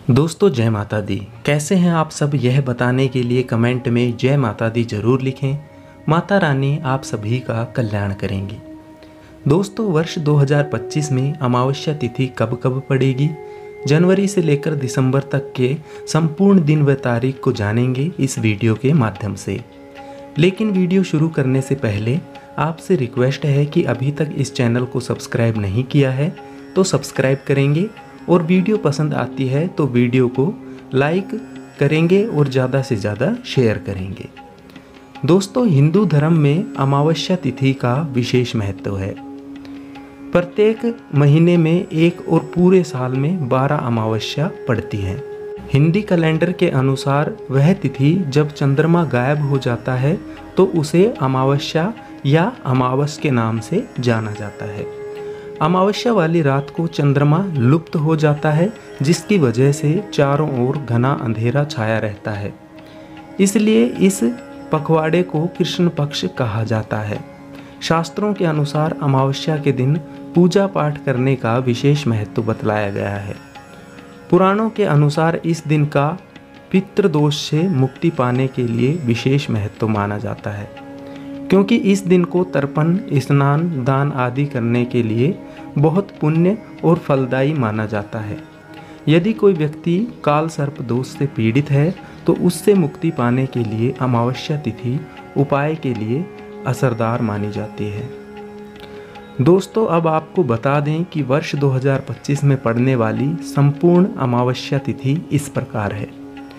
दोस्तों जय माता दी। कैसे हैं आप सब, यह बताने के लिए कमेंट में जय माता दी ज़रूर लिखें। माता रानी आप सभी का कल्याण करेंगी। दोस्तों वर्ष 2025 में अमावस्या तिथि कब कब पड़ेगी, जनवरी से लेकर दिसंबर तक के संपूर्ण दिन व तारीख को जानेंगे इस वीडियो के माध्यम से। लेकिन वीडियो शुरू करने से पहले आपसे रिक्वेस्ट है कि अभी तक इस चैनल को सब्सक्राइब नहीं किया है तो सब्सक्राइब करेंगे और वीडियो पसंद आती है तो वीडियो को लाइक करेंगे और ज़्यादा से ज़्यादा शेयर करेंगे। दोस्तों हिंदू धर्म में अमावस्या तिथि का विशेष महत्व है। प्रत्येक महीने में एक और पूरे साल में 12 अमावस्या पड़ती हैं। हिंदी कैलेंडर के अनुसार वह तिथि जब चंद्रमा गायब हो जाता है तो उसे अमावस्या या अमावस के नाम से जाना जाता है। अमावस्या वाली रात को चंद्रमा लुप्त हो जाता है, जिसकी वजह से चारों ओर घना अंधेरा छाया रहता है। इसलिए इस पखवाड़े को कृष्ण पक्ष कहा जाता है। शास्त्रों के अनुसार अमावस्या के दिन पूजा पाठ करने का विशेष महत्व बतलाया गया है। पुराणों के अनुसार इस दिन का पितृदोष से मुक्ति पाने के लिए विशेष महत्व माना जाता है, क्योंकि इस दिन को तर्पण, स्नान, दान आदि करने के लिए बहुत पुण्य और फलदायी माना जाता है। यदि कोई व्यक्ति काल सर्प दोष से पीड़ित है तो उससे मुक्ति पाने के लिए अमावस्या तिथि उपाय के लिए असरदार मानी जाती है। दोस्तों अब आपको बता दें कि वर्ष 2025 में पड़ने वाली संपूर्ण अमावस्या तिथि इस प्रकार है।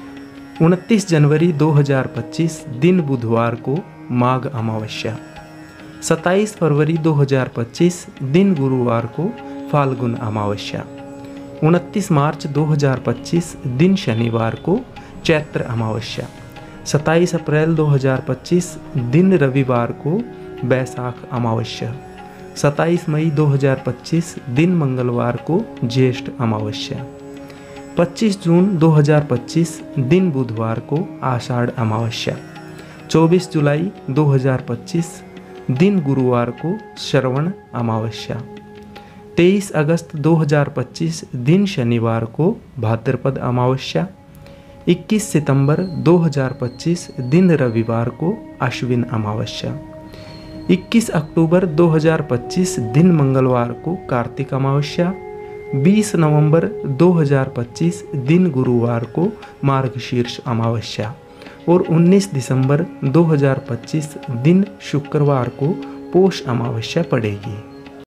29 जनवरी 2025 दिन बुधवार को माघ अमावस्या, 27 फरवरी 2025 दिन गुरुवार को फाल्गुन अमावस्या, 29 मार्च 2025 दिन शनिवार को चैत्र अमावस्या, 27 अप्रैल 2025 दिन रविवार को बैसाख अमावस्या, 27 मई 2025 दिन मंगलवार को ज्येष्ठ अमावस्या, 25 जून 2025 दिन बुधवार को आषाढ़ अमावस्या, 24 जुलाई 2025 दिन गुरुवार को श्रवण अमावस्या, 23 अगस्त 2025 दिन शनिवार को भाद्रपद अमावस्या, 21 सितंबर 2025 दिन रविवार को अश्विन अमावस्या, 21 अक्टूबर 2025 दिन मंगलवार को कार्तिक अमावस्या, 20 नवंबर 2025 दिन गुरुवार को मार्गशीर्ष अमावस्या और 19 दिसंबर 2025 दिन शुक्रवार को पोष अमावस्या पड़ेगी।